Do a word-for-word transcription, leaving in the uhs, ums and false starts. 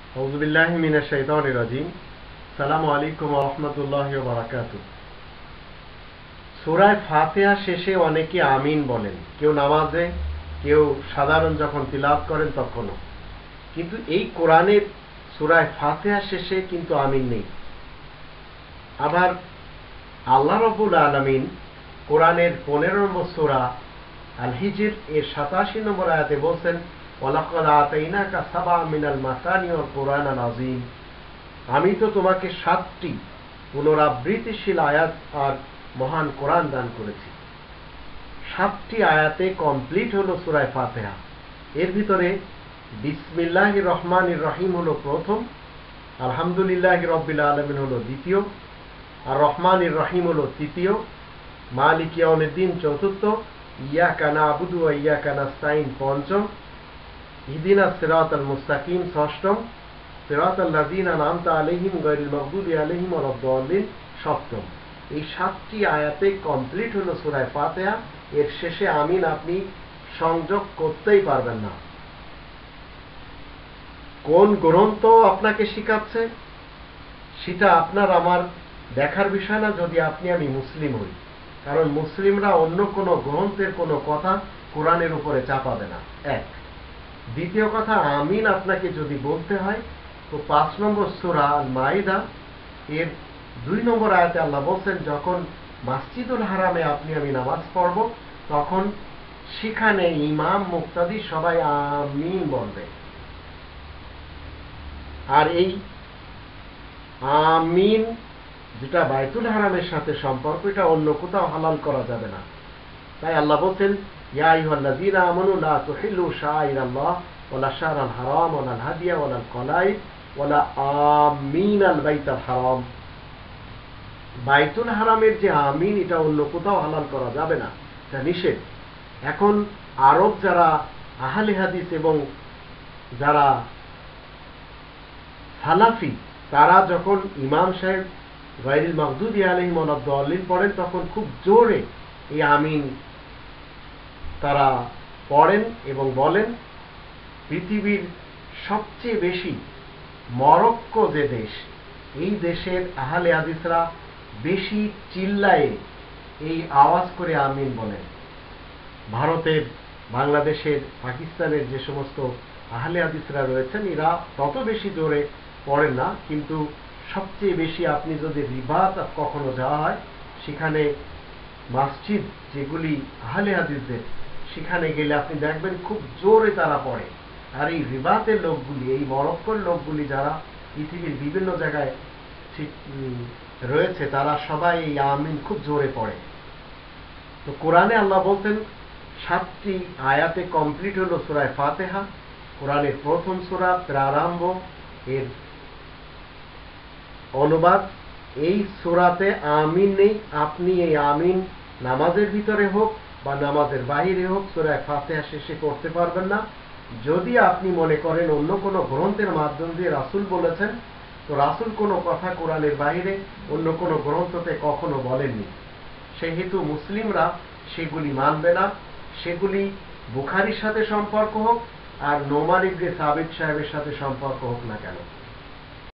আউযু বিল্লাহি মিনাশ শাইতানির রাজিম। আসসালামু আলাইকুম ওয়া রাহমাতুল্লাহি ওয়া বারাকাতুহু। সূরা ফাতিহা শেষে অনেকে আমিন বলেন, কেউ নামাজে, কেউ সাধারণ যখন তিলাওয়াত করেন তখনও। কিন্তু এই কোরআনের সূরা ফাতিহা শেষে কিন্তু আমিন নেই। আবার আল্লাহ রাব্বুল আলামিন কোরআনের পনেরো নম্বর সূরা আল হিজর এর সাতাশি নম্বর আয়াতে বলছেন, ওয়ালাকাদ আতাইনাকা সাবআ মিনাল মাসানি ওয়াল কুরআনাল আযীম। আমি তো তোমাকে সাতটি পুনরাবৃত্তিশীল আয়াত আর মহান কোরআন দান করেছি। সাতটি আয়াতে কমপ্লিট হলো সূরা ফাতিহা। এর ভিতরে বিসমিল্লাহির রহমানির রহিম হলো প্রথম, আলহামদুলিল্লাহি রাব্বিল আলামিন হলো দ্বিতীয়, আর রহমানির রহিম হলো তৃতীয়, মালিক ইয়াউমিদ্দিন চতুর্থ, ইয়াকা না'বুদু ওয়া ইয়াকা নাস্তাইন পঞ্চম, ইহদিনাস সিরাতাল মুস্তাকিম ষষ্ঠম, সিরাতাল লাযিনা আন'আমতা আলাইহিম গায়রিল মাগদুবি আলাইহিম ওয়া লাদ-দাল্লিন সপ্তম। এই সাতটি আয়াতে কমপ্লিট হলো সূরা ফাতিহা। এর শেষে আমিন আপনি সংযোগ করতেই পারবেন না। কোন গ্রন্থ আপনাকে শিখাচ্ছে সেটা আপনার আমার দেখার বিষয় না, যদি আপনি আমি মুসলিম হই। কারণ মুসলিমরা অন্য কোনো গ্রন্থের কোনো কথা কোরআনের উপরে চাপাবে না, এক। দ্বিতীয় কথা, আমিন আপনাকে যদি বলতে হয় তো পাঁচ নম্বর সূরা আল মাইদা এর দুই নম্বর আয়াতে আল্লাহ বলছেন, যখন মসজিদুল হারামে আপনি আমি নামাজ পড়ব তখন সেখানে ইমাম মুক্তাদি সবাই আমিন বলবে। আর এই আমিন যেটা বাইতুল হারামের সাথে সম্পর্ক, এটা অন্য কোথাও হালাল করা যাবে না। তাই আল্লাহ বলছেন, ইয়া আইয়ুহাল্লাযীনা আমানু লা তুহিল্লু শাআইরাল্লাহ ওয়ালা শাহরাল হারাম ওয়ালা হাদিয়া ওয়ালা কলাইদ ওয়ালা আমিনাল বাইতুল হারাম। বাইতুল হারামের যে আমিন, এটা অন্য কোথাও হালাল করা যাবে না, এটা নিষেধ। এখন আরব যারা আহলে হাদিস এবং যারা সালাফি, তারা যখন ইমাম সাহেব গায়রিল মাগদুবি আলাইহিম ওয়া লাদ-দাল্লিন পড়েন তখন খুব জোরে এই আমিন তারা পড়েন এবং বলেন। পৃথিবীর সবচেয়ে বেশি মরক্কো যে দেশ, এই দেশের আহলে হাদিসরা বেশি চিল্লায়ে এই আওয়াজ করে আমিন বলেন। ভারতের, বাংলাদেশের, পাকিস্তানের যে সমস্ত আহলে হাদিসরা রয়েছেন এরা তত বেশি জোরে পড়েন না, কিন্তু সবচেয়ে বেশি আপনি যদি রিবাত কখনো যাওয়া হয়, সেখানে মসজিদ যেগুলি আহলে হাদিসদের, সেখানে গেলে আপনি দেখবেন খুব জোরে তারা পড়ে। আর এই রিবাতের লোকগুলি, এই মরক্কোর লোকগুলি যারা পৃথিবীর বিভিন্ন জায়গায় রয়েছে, তারা সবাই এই আমিন খুব জোরে পড়ে। তো কোরআনে আল্লাহ বলতেন সাতটি আয়াতে কমপ্লিট হলো সূরা ফাতিহা। কোরআনের প্রথম সূরা প্রারম্ভ এর অনুবাদ, এই সূরাতে আমিন নেই। আপনি এই আমিন নামাজের ভিতরে হোক বা নামাজের বাহিরে হোক সূরা ফাতিহা শেষে করতে পারবেন না। যদি আপনি মনে করেন অন্য কোনো গ্রন্থের মাধ্যম দিয়ে রাসূল বলেছেন, তো রাসূল কোনো কথা কোরআনের বাহিরে অন্য কোনো গ্রন্থতে কখনো বলেননি, সেহেতু মুসলিমরা সেগুলি মানবে না। সেগুলি বুখারীর সাথে সম্পর্ক হোক আর নোমান ইবনে সাবিত সাহেবের সাথে সম্পর্ক হোক না কেন।